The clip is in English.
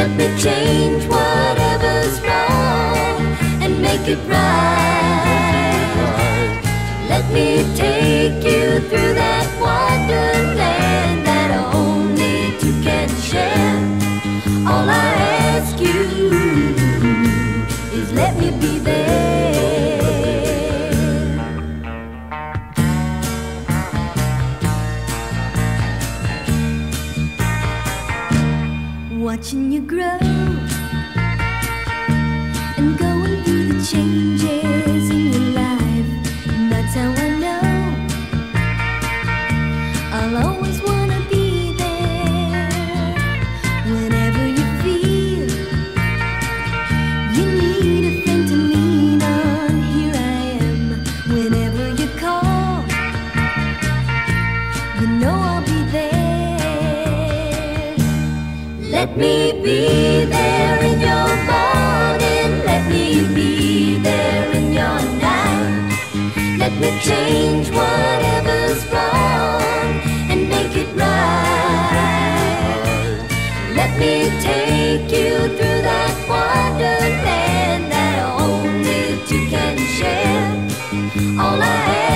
Let me change whatever's wrong and make it right. Let me take you through that wonderland that only two can share. All I ask you is let me be there. Watching you grow and going through the changes in your life, that's how I know I'll always wanna be there. Whenever you feel you need a friend to lean on, here I am. Whenever you call, you know I'll be there. Let me be there in your morning, let me be there in your night. Let me change whatever's wrong and make it right. Let me take you through that wonderland that only two can share. All I have